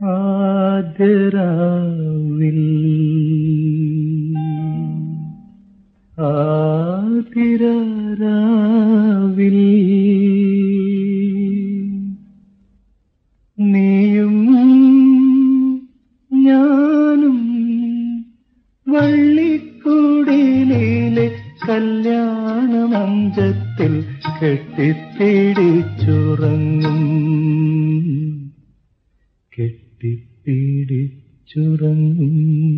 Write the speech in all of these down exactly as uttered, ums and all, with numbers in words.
ആദ്യരാവിൽ ആതിരാവിൽ നീയും ഞാനും വള്ളിക്കുടിലിലെ കല്യാണമഞ്ചത്തിൽ കെട്ടിപ്പിടിച്ചുറങ്ങും കെട്ടിപ്പിടിച്ചുറങ്ങും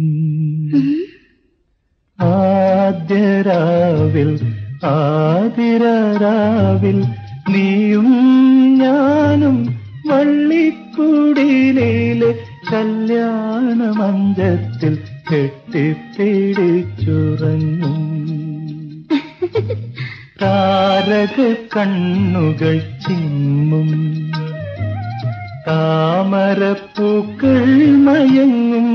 ആദ്യരാവിൽ ആതിരാവിൽ നീയും ഞാനും വള്ളിക്കുടിലിലെ കല്യാണമഞ്ചത്തിൽ കെട്ടിപ്പിടിച്ചുറങ്ങും താരക കണ്ണുകൾ ചിമ്മും താമരപ്പൂക്കൾ മയങ്ങും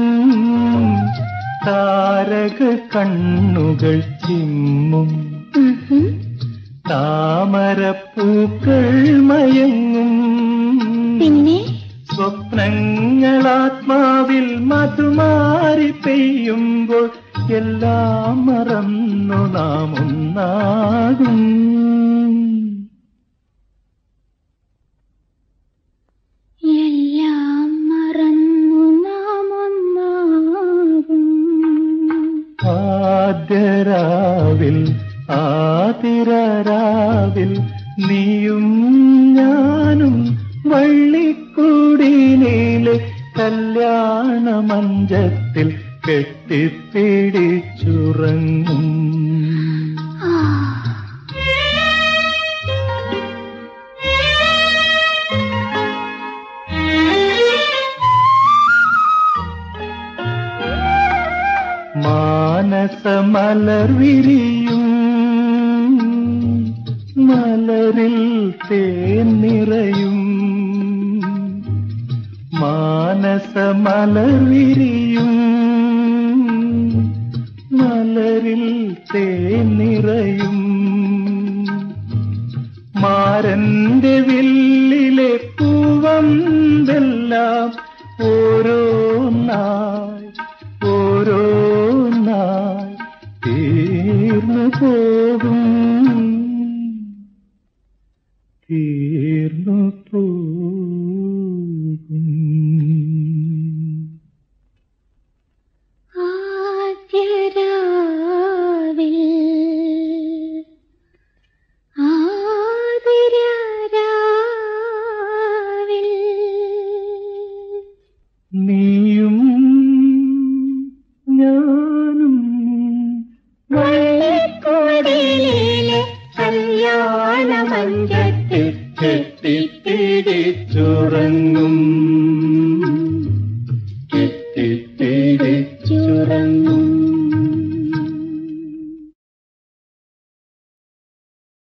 താരക കണ്ണുകൾ ചിമ്മും താമരപ്പൂക്കൾ മയങ്ങും പിന്നെ സ്വപ്നങ്ങളാത്മാവിൽ മധുമാരി പെയ്യുമ്പോൾ എല്ലാം മറന്നു നാം ഒന്നാകും എല്ലാം മറന്നു നാം ഒന്നാകും ആദ്യരാവിൽ ആതിരാവിൽ നീയും ഞാനും വള്ളിക്കുടിലിലെ കല്യാണമഞ്ചത്തിൽ കെട്ടിപ്പിടിച്ചുറങ്ങും മാനസമലർ വിരിയും മലരിൽ തേൻ നിറയും മാനസമലർ വിരിയും മലരിൽ തേൻ നിറയും മാരന്റെ വില്ലിലെ പൂവന്തെല്ലാം ഓരോന്നായി ഓരോന്നായി തീർന്നു പോകും തീർന്നു പോകും ആദ്യരാവിൽ ആതിരാവിൽ നീയും ഞാനും വള്ളിക്കുടിലിലെ കല്യാണമഞ്ചത്തിൽ കെട്ടിപ്പിടിച്ചുറങ്ങും കെട്ടിപ്പിടിച്ചുറങ്ങും